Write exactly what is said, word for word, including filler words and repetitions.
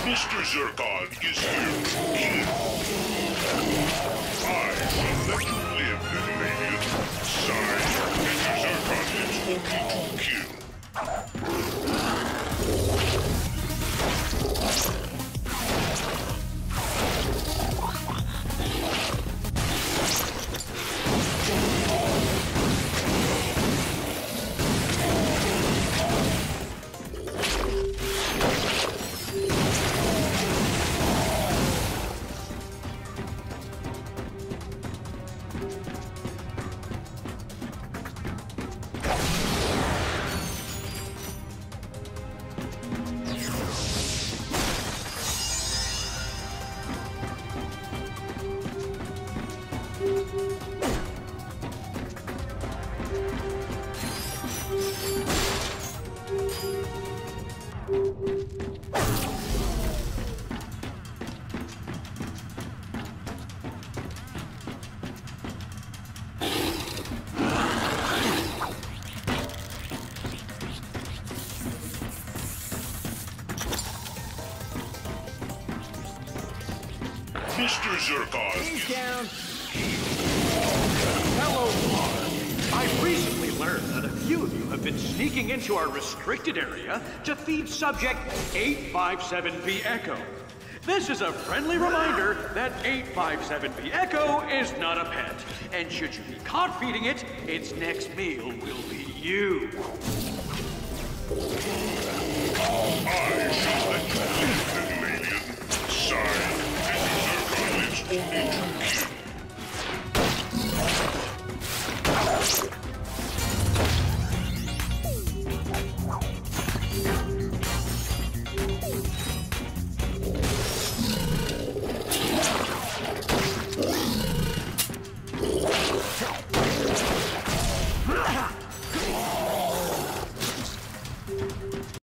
Mister Zircon is here to kill. I shall let you live, little alien. Besides, Mister Zircon lives only to kill. Mister Zircon He's down. Hello, Mark. I recently learned that a few of you have been sneaking into our restricted area to feed subject eight five seven B Echo. This is a friendly reminder that eight five seven B Echo is not a pet, and should you be caught feeding it, its next meal will be you. I shall let you live, little alien. Besides, Mister Zircon lives only to kill.